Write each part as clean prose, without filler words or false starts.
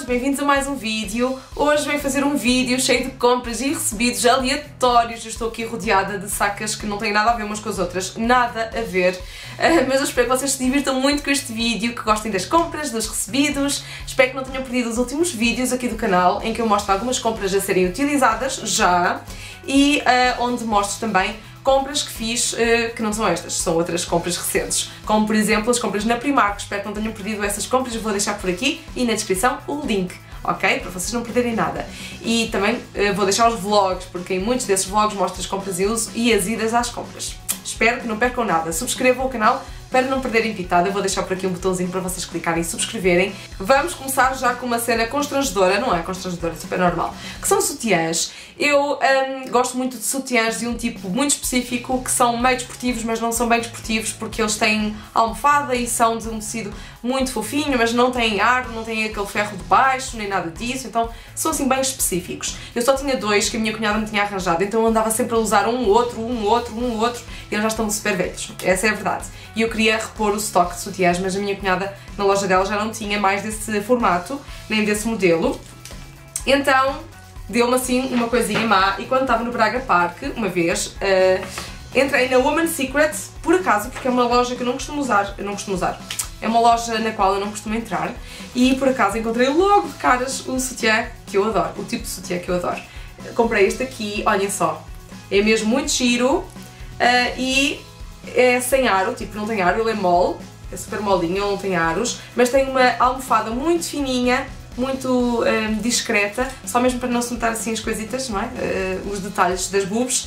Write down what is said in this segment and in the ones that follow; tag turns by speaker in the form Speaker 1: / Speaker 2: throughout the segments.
Speaker 1: todos, bem-vindos a mais um vídeo. Hoje venho fazer um vídeo cheio de compras e recebidos aleatórios. Eu estou aqui rodeada de sacas que não têm nada a ver umas com as outras, nada a ver. Mas eu espero que vocês se divirtam muito com este vídeo, que gostem das compras, dos recebidos. Espero que não tenham perdido os últimos vídeos aqui do canal, em que eu mostro algumas compras a serem utilizadas já e onde mostro também compras que fiz, que não são estas, são outras compras recentes, como por exemplo as compras na Primark. Espero que não tenham perdido essas compras, eu vou deixar por aqui e na descrição o link, ok? Para vocês não perderem nada. E também vou deixar os vlogs, porque em muitos desses vlogs mostro as compras e uso e as idas às compras. Espero que não percam nada, subscrevam o canal para não perderem pitada. Eu vou deixar por aqui um botãozinho para vocês clicarem e subscreverem. Vamos começar já com uma cena constrangedora, não é constrangedora, é super normal, que são sutiãs. Eu gosto muito de sutiãs de um tipo muito específico, que são meio desportivos, mas não são bem desportivos, porque eles têm almofada e são de um tecido muito fofinho, mas não têm ar, não têm aquele ferro de baixo, nem nada disso, então são assim bem específicos. Eu só tinha dois que a minha cunhada me tinha arranjado, então eu andava sempre a usar um outro, e eles já estão super velhos, essa é a verdade. E eu queria repor o estoque de sutiãs, mas a minha cunhada na loja dela já não tinha mais desse formato, nem desse modelo, então deu-me assim uma coisinha má. E quando estava no Braga Park, uma vez, entrei na Woman's Secret, por acaso, porque é uma loja que eu não costumo usar, é uma loja na qual eu não costumo entrar, e por acaso encontrei logo de caras o sutiã que eu adoro, o tipo de sutiã que eu adoro. Comprei este aqui, olhem só, é mesmo muito giro, e é sem aro, tipo não tem aro, ele é mole, é super molinho, ele não tem aros, mas tem uma almofada muito fininha, muito discreta, só mesmo para não se notar assim as coisitas, não é? Os detalhes das boobs.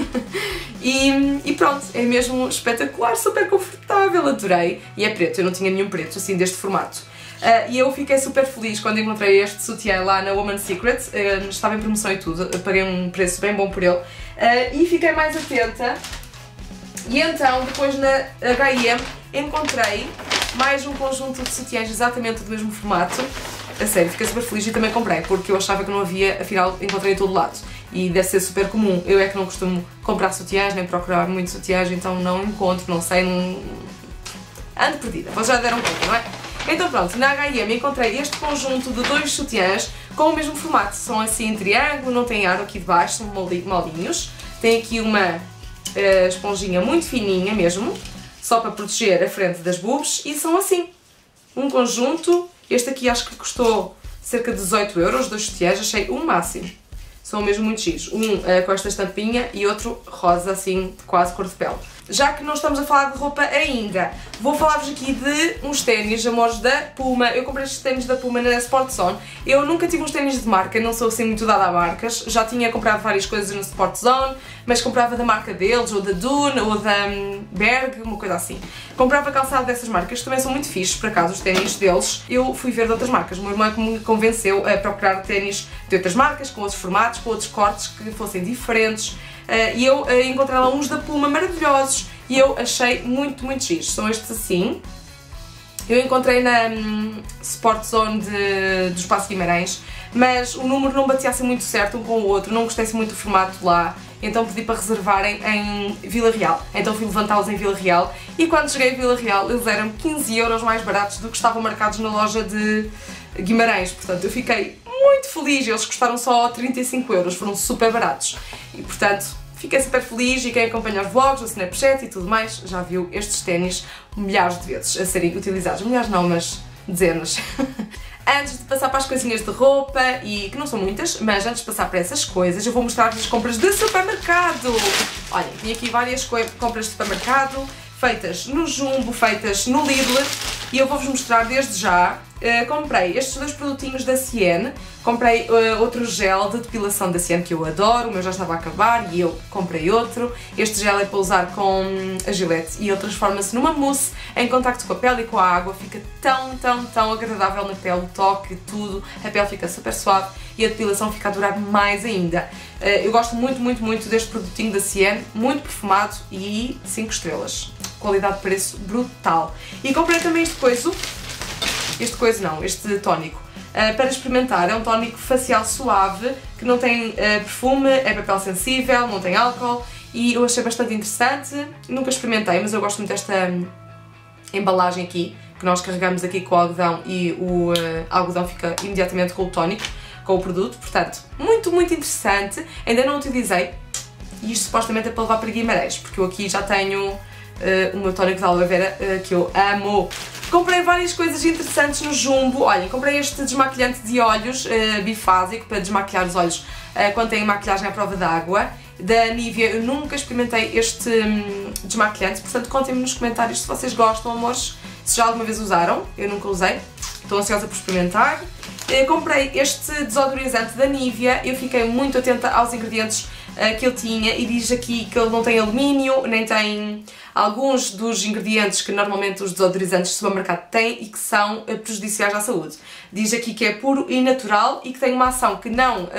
Speaker 1: e pronto, é mesmo espetacular, super confortável, adorei. E é preto, eu não tinha nenhum preto assim deste formato. E eu fiquei super feliz quando encontrei este sutiã lá na Woman's Secret, estava em promoção e tudo, paguei um preço bem bom por ele, e fiquei mais atenta. E então, depois na H&M encontrei mais um conjunto de sutiãs exatamente do mesmo formato. A sério, fiquei super feliz e também comprei, porque eu achava que não havia, afinal encontrei em todo lado. E deve ser super comum. Eu é que não costumo comprar sutiãs, nem procurar muito sutiãs, então não encontro, não sei, não... ando perdida. Vocês já deram conta, não é? Então pronto, na H&M encontrei este conjunto de dois sutiãs com o mesmo formato. São assim em triângulo, não tem aro aqui de baixo, são molinhos. Tem aqui uma esponjinha muito fininha mesmo, só para proteger a frente das boobs, e são assim, um conjunto. Este aqui acho que custou cerca de 18 €, dois sutiãs, achei o máximo. São mesmo muito giros. Um com esta estampinha e outro rosa, assim, quase cor de pele. Já que não estamos a falar de roupa ainda, vou falar-vos aqui de uns ténis, amores, da Puma. Eu comprei estes ténis da Puma na Sport Zone. Eu nunca tive uns ténis de marca, não sou assim muito dada a marcas. Já tinha comprado várias coisas no Sport Zone, mas comprava da marca deles, ou da Dune, ou da Berg, uma coisa assim. Comprava calçado dessas marcas, que também são muito fixes, por acaso, os ténis deles. Eu fui ver de outras marcas, o meu irmão me convenceu a procurar ténis de outras marcas, com outros formatos, com outros cortes, que fossem diferentes. E eu encontrei lá uns da Puma maravilhosos e eu achei muito giros. São estes assim. Eu encontrei na Sport Zone do Espaço Guimarães, mas o número não batia assim muito certo um com o outro, não gostei muito do formato lá, então pedi para reservarem em Vila Real. Então fui levantá-los em Vila Real e quando cheguei a Vila Real eles eram 15 € mais baratos do que estavam marcados na loja de Guimarães, portanto eu fiquei muito feliz. Eles custaram só 35 €, foram super baratos e portanto fiquei super feliz. E quem acompanha os vlogs, o Snapchat e tudo mais já viu estes ténis milhares de vezes a serem utilizados, milhares não, mas dezenas. Antes de passar para as coisinhas de roupa, e que não são muitas, mas antes de passar para essas coisas eu vou mostrar-vos as compras de supermercado. Olhem, tenho aqui várias compras de supermercado feitas no Jumbo, feitas no Lidl, e eu vou-vos mostrar desde já. Comprei estes dois produtinhos da Sienne, comprei outro gel de depilação da Sienne que eu adoro, o meu já estava a acabar e eu comprei outro. Este gel é para usar com a Gillette e ele transforma-se numa mousse em contacto com a pele e com a água, fica tão agradável na pele, o toque, tudo, a pele fica super suave e a depilação fica a durar mais ainda. Eu gosto muito deste produtinho da Sienne, muito perfumado e 5 estrelas, qualidade de preço brutal. E comprei também este tónico para experimentar. É um tónico facial suave, que não tem perfume, é papel sensível, não tem álcool e eu achei bastante interessante. Nunca experimentei, mas eu gosto muito desta embalagem aqui, que nós carregamos aqui com o algodão e o algodão fica imediatamente com o tónico, com o produto, portanto, muito, muito interessante. Ainda não utilizei, e isto supostamente é para levar para Guimarães, porque eu aqui já tenho o meu tónico de aloe vera que eu amo. Comprei várias coisas interessantes no Jumbo. Olhem, comprei este desmaquilhante de olhos bifásico para desmaquilhar os olhos quando tem maquilhagem à prova d'água. Da Nivea, eu nunca experimentei este desmaquilhante, portanto contem-me nos comentários se vocês gostam, amores, se já alguma vez usaram. Eu nunca usei, estou ansiosa por experimentar. Comprei este desodorizante da Nivea, eu fiquei muito atenta aos ingredientes que ele tinha e diz aqui que ele não tem alumínio, nem tem alguns dos ingredientes que normalmente os desodorizantes do supermercado têm e que são prejudiciais à saúde. Diz aqui que é puro e natural e que tem uma ação que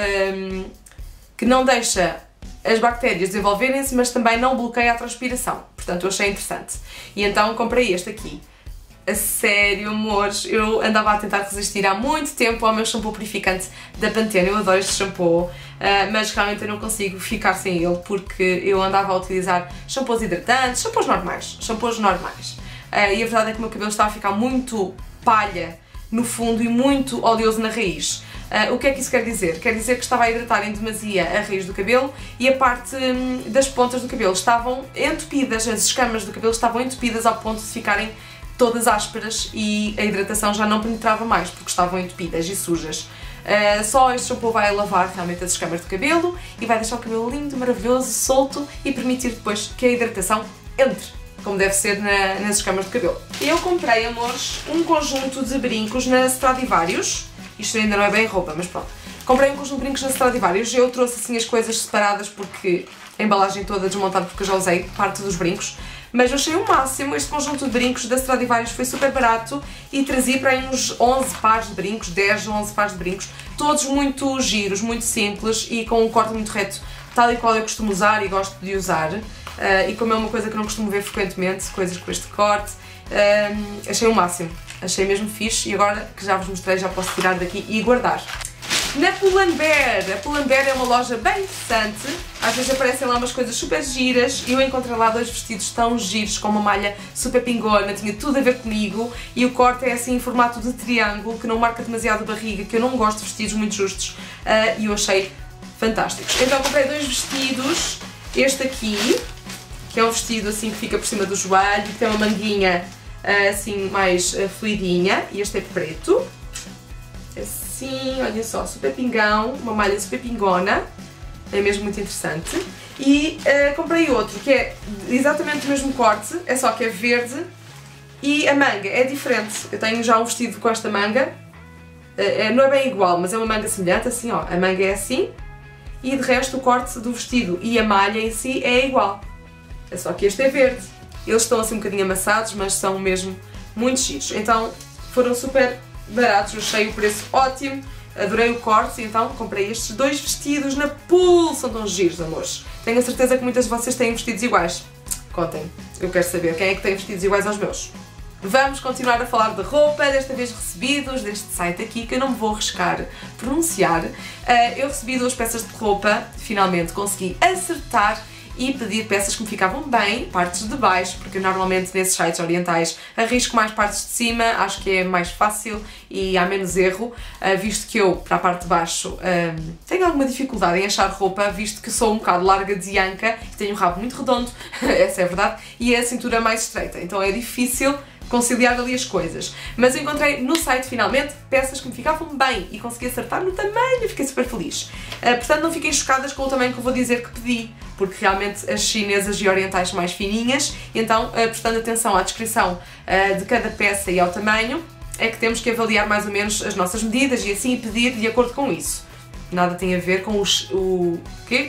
Speaker 1: não deixa as bactérias desenvolverem-se, mas também não bloqueia a transpiração. Portanto, eu achei interessante. E então comprei este aqui. A sério, amores, eu andava a tentar resistir há muito tempo ao meu shampoo purificante da Pantene. Eu adoro este shampoo, mas realmente eu não consigo ficar sem ele porque eu andava a utilizar shampoos hidratantes, shampoos normais. E a verdade é que o meu cabelo estava a ficar muito palha no fundo e muito oleoso na raiz. O que é que isso quer dizer? Quer dizer que estava a hidratar em demasia a raiz do cabelo e a parte das pontas do cabelo estavam entupidas, as escamas do cabelo estavam entupidas ao ponto de ficarem todas ásperas e a hidratação já não penetrava mais porque estavam entupidas e sujas. Só este shampoo vai lavar realmente as escamas do cabelo e vai deixar o cabelo lindo, maravilhoso, solto e permitir depois que a hidratação entre, como deve ser nas escamas do cabelo. Eu comprei, amores, um conjunto de brincos na Stradivarius. Isto ainda não é bem roupa, mas pronto. Comprei um conjunto de brincos na Stradivarius. Eu trouxe assim as coisas separadas porque a embalagem toda desmontada porque eu já usei parte dos brincos. Mas eu achei o máximo, este conjunto de brincos da Stradivarius foi super barato e trazia para aí uns 11 pares de brincos, 10 ou 11 pares de brincos, todos muito giros, muito simples e com um corte muito reto, tal e qual eu costumo usar e gosto de usar. E como é uma coisa que não costumo ver frequentemente, coisas com este corte, achei o máximo, achei mesmo fixe e agora que já vos mostrei já posso tirar daqui e guardar. Na Pull&Bear, a Pull&Bear é uma loja bem interessante, às vezes aparecem lá umas coisas super giras e eu encontrei lá dois vestidos tão giros com uma malha super pingona, tinha tudo a ver comigo e o corte é assim em formato de triângulo que não marca demasiado a barriga, que eu não gosto de vestidos muito justos e eu achei fantásticos. Então comprei dois vestidos, este aqui, que é um vestido assim que fica por cima do joelho, que tem uma manguinha assim mais fluidinha e este é preto. Assim, olha só, super pingão, uma malha super pingona, é mesmo muito interessante. E comprei outro que é exatamente o mesmo corte, é só que é verde e a manga é diferente. Eu tenho já um vestido com esta manga, não é bem igual, mas é uma manga semelhante, assim ó, a manga é assim e de resto o corte do vestido e a malha em si é igual. É só que este é verde. Eles estão assim um bocadinho amassados, mas são mesmo muito giros. Então foram super baratos, eu achei o preço ótimo, adorei o corte, então comprei estes dois vestidos na Pull, são tão giros, amores. Tenho a certeza que muitas de vocês têm vestidos iguais. Contem, eu quero saber quem é que tem vestidos iguais aos meus. Vamos continuar a falar de roupa, desta vez recebidos deste site aqui, que eu não me vou arriscar pronunciar. Eu recebi duas peças de roupa, finalmente consegui acertar e pedir peças que me ficavam bem, partes de baixo, porque eu normalmente nesses sites orientais arrisco mais partes de cima, acho que é mais fácil e há menos erro, visto que eu, para a parte de baixo, tenho alguma dificuldade em achar roupa, visto que sou um bocado larga de anca e tenho um rabo muito redondo, essa é a verdade, e a cintura mais estreita, então é difícil conciliar ali as coisas. Mas eu encontrei no site finalmente peças que me ficavam bem e consegui acertar no tamanho e fiquei super feliz. Portanto não fiquem chocadas com o tamanho que eu vou dizer que pedi, porque realmente as chinesas e orientais são mais fininhas, então prestando atenção à descrição de cada peça e ao tamanho, é que temos que avaliar mais ou menos as nossas medidas e assim pedir de acordo com isso. Nada tem a ver com o quê?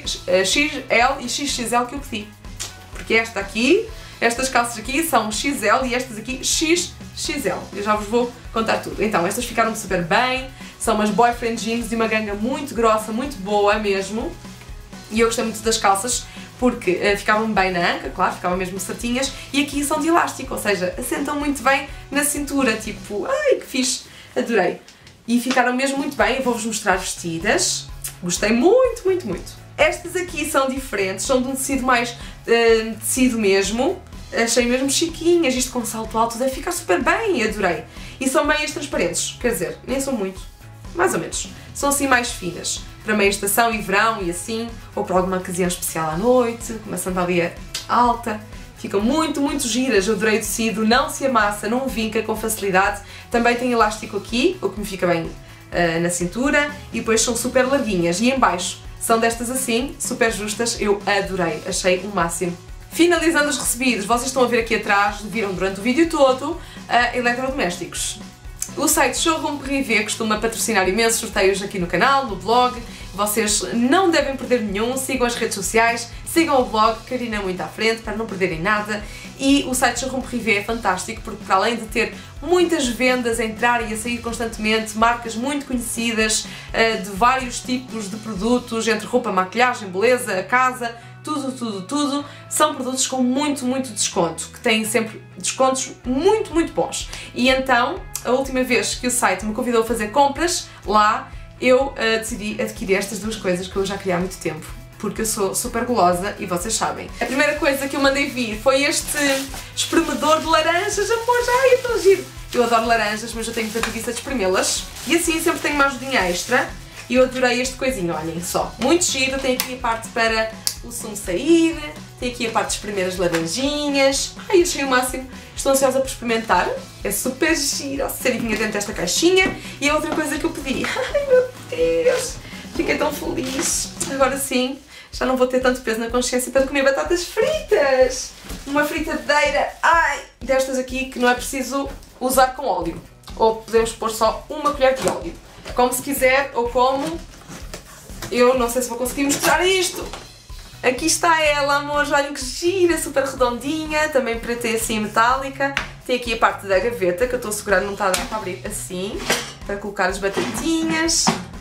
Speaker 1: XL e XXL que eu pedi, porque esta aqui, estas calças aqui são XL e estas aqui XXL. Eu já vos vou contar tudo. Então, estas ficaram super bem, são umas boyfriend jeans de uma ganga muito grossa, muito boa mesmo. E eu gostei muito das calças porque ficavam bem na anca, claro, ficavam mesmo certinhas. E aqui são de elástico, ou seja, assentam muito bem na cintura, tipo, ai que fixe, adorei. E ficaram mesmo muito bem, eu vou-vos mostrar vestidas. Gostei muito, muito, muito. Estas aqui são diferentes, são de um tecido mais tecido mesmo, Achei mesmo chiquinhas, isto com salto alto deve ficar super bem, adorei. E são meias transparentes, quer dizer, nem são muito, mais ou menos. São assim mais finas, para meia estação e verão e assim, ou para alguma ocasião especial à noite, com uma sandália alta. Ficam muito, muito giras, eu adorei o tecido, não se amassa, não vinca com facilidade. Também tem elástico aqui, o que me fica bem na cintura, e depois são super larguinhas. E em baixo são destas assim, super justas, eu adorei, achei o máximo. Finalizando os recebidos, vocês estão a ver aqui atrás, viram durante o vídeo todo, eletrodomésticos. O site Showroom Privé costuma patrocinar imensos sorteios aqui no canal, no blog. Vocês não devem perder nenhum, sigam as redes sociais, sigam o blog Karina muito à frente para não perderem nada. E o site Showroom Privé é fantástico porque, para além de ter muitas vendas a entrar e a sair constantemente, marcas muito conhecidas, de vários tipos de produtos, entre roupa, maquilhagem, beleza, casa, tudo, são produtos com muito desconto, que têm sempre descontos muito bons. E então, a última vez que o site me convidou a fazer compras lá, eu decidi adquirir estas duas coisas que eu já queria há muito tempo, porque eu sou super gulosa e vocês sabem. A primeira coisa que eu mandei vir foi este espremedor de laranjas, amor, ai, é tão giro! Eu adoro laranjas, mas eu tenho muita preguiça de espremê-las, e assim sempre tenho uma ajudinha extra, e eu adorei este coisinho, olhem só, muito giro. Tem aqui a parte para o sumo sair, tem aqui a parte de espremer as laranjinhas. Ai, achei o máximo, estou ansiosa por experimentar, é super giro, a serinha dentro desta caixinha. E a outra coisa que eu pedi, ai meu Deus, fiquei tão feliz, agora sim, já não vou ter tanto peso na consciência para comer batatas fritas. Uma fritadeira, ai, destas aqui que não é preciso usar com óleo, ou podemos pôr só uma colher de óleo, como se quiser, ou como, eu não sei se vou conseguir mostrar isto. Aqui está ela, amor, olhem que gira, super redondinha, também preta e assim metálica. Tem aqui a parte da gaveta que eu estou a segurar, não está a dar para abrir assim, para colocar as batatinhas.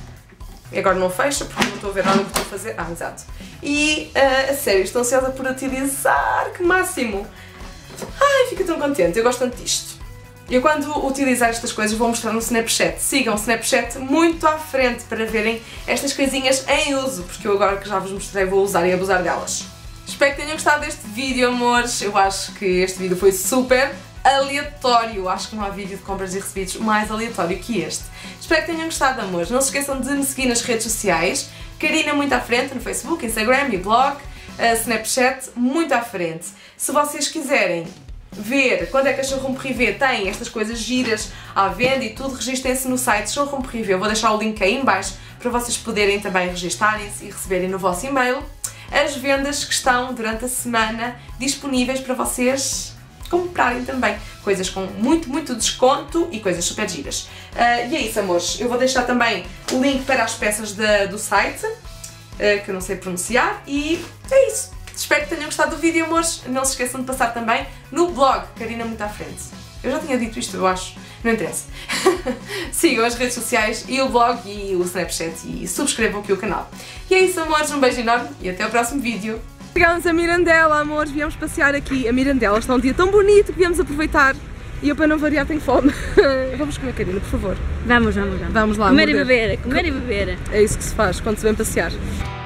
Speaker 1: E agora não fecha porque não estou a ver nada do que estou a fazer. Ah, exato. E, a sério, estou ansiosa por utilizar, que máximo! Ai, fico tão contente, eu gosto tanto disto. Eu quando utilizar estas coisas vou mostrar no Snapchat. Sigam o Snapchat muito à frente para verem estas coisinhas em uso, porque eu agora que já vos mostrei vou usar e abusar delas. Espero que tenham gostado deste vídeo, amores. Eu acho que este vídeo foi super aleatório. Acho que não há vídeo de compras e recebidos mais aleatório que este. Espero que tenham gostado, amores. Não se esqueçam de me seguir nas redes sociais. Karina muito à frente no Facebook, Instagram e blog. Snapchat muito à frente. Se vocês quiserem ver quando é que a Showroom Privé tem estas coisas giras à venda e tudo, registrem-se no site Showroom Privé. Eu vou deixar o link aí em baixo para vocês poderem também registarem-se e receberem no vosso e-mail as vendas que estão durante a semana disponíveis para vocês comprarem também. Coisas com muito desconto e coisas super giras. E é isso, amores. Eu vou deixar também o link para as peças do site, que eu não sei pronunciar, e é isso. Espero que tenham gostado do vídeo, amores. Não se esqueçam de passar também no blog Karina muito à frente. Eu já tinha dito isto, eu acho. Não interessa. Sigam as redes sociais e o blog e o Snapchat e subscrevam aqui o canal. E é isso, amores. Um beijo enorme e até o próximo vídeo. Chegámos a Mirandela, amores. Viemos passear aqui a Mirandela. Está um dia tão bonito que viemos aproveitar. E eu, para não variar, tenho fome. Vamos comer, Karina, por favor.
Speaker 2: Vamos.
Speaker 1: Vamos lá.
Speaker 2: Comer e beber. É isso
Speaker 1: que se faz quando se vem passear.